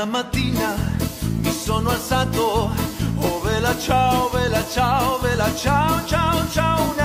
mattina mi sono alzato, oh vela ciao, ciao, ciao, ciao.